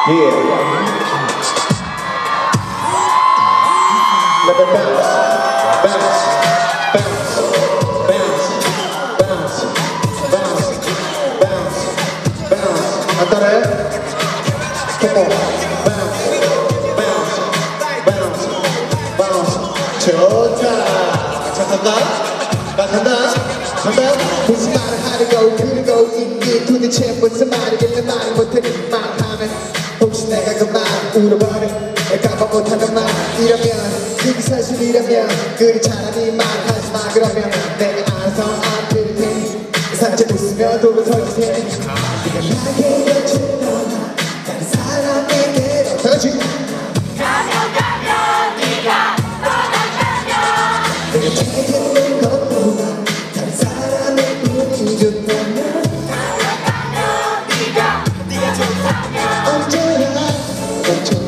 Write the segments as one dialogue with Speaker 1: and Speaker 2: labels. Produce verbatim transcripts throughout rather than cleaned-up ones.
Speaker 1: Let it bounce, bounce, bounce, bounce, bounce, bounce, bounce, bounce. 안 따라해? Come on, bounce, bounce, bounce, bounce. 좋다. 자, 간다. 나 간다. 간다. 무슨 말을 하려고 그러고 있니? 도대체 무슨 말이길래 말을 못해? 말하면 혹시 내가 그 말 울어버려? 내가 뭐 못하는 말이라면 그게 사실이라면 그리 차라리 말하지 마. 그러면 내가 알아서 안 들을 테니 살짝 웃으며 돌아서줄 테니 네가 나에게 곁을 떠나 다른 사람에게로 다 같이
Speaker 2: 가면 가면 네가 떠난다면
Speaker 1: 내가 되겠는 것보다 다른 사람의 운이 좋다면
Speaker 2: 가면 가면 네가 네가 좋다면
Speaker 1: 언제나 더 좋으니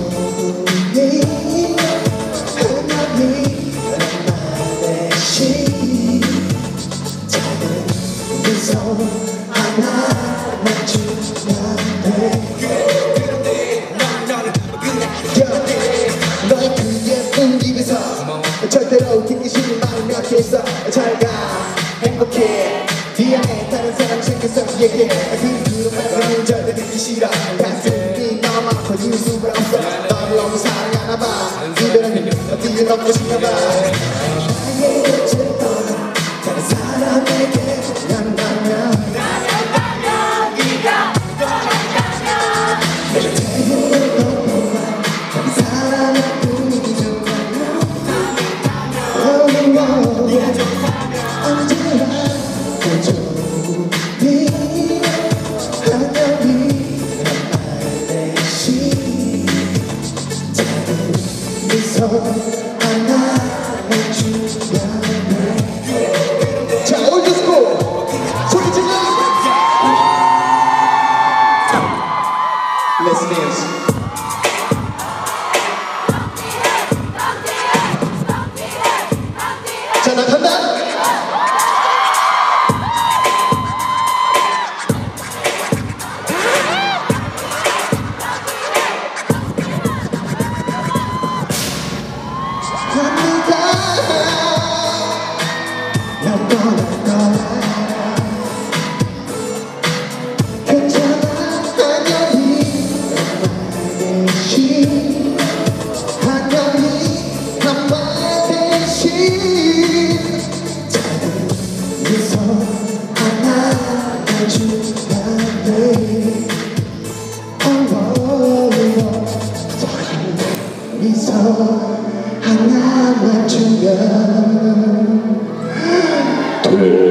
Speaker 1: 하나만 주면 돼. 너의 그 예쁜 입에서 절대로 듣기 싫은 말을 몇 개 있어. 잘가 행복해 네 안에 다른 사람 생겼어. 얘기해 그 말은 절대 듣기 싫어. 가슴이 너무 아파 이을 수가 없어. 너를 너무 사랑하나봐. 이별은 어디에 넘고 싶나봐. 나의 곁을 떠나 다른 사람에게 간다면 자, 올드스쿨 소리 질러! Let's dance. 자, 나 간다! 날 떠날 거야. 괜찮아 안녕히 한마디씩 안녕히 한마디씩 작은 미소 하나만 주면 돼. 작은 미소 하나만 주면 돼.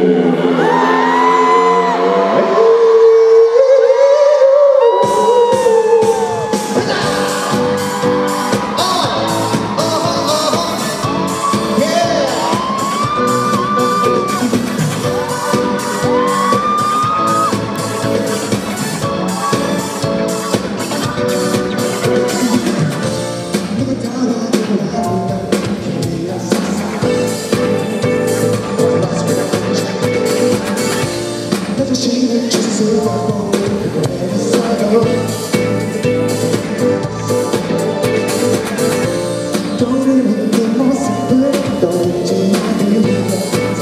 Speaker 1: 자신을 주소하고 그랬어요. 떠오르는 그 모습을 떠올리지 않으려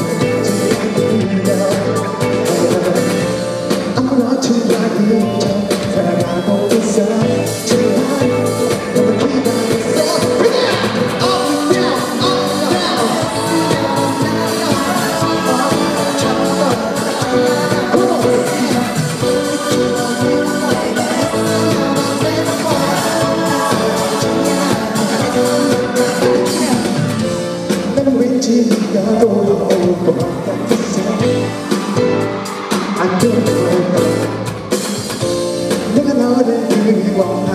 Speaker 1: 아무렇지 않은 척 살아가고 있어. 정말 너무 기다렸어. 왠지 네가 돌아올 것 같았어. 안 좋은 걸까. 내가 너를 그리워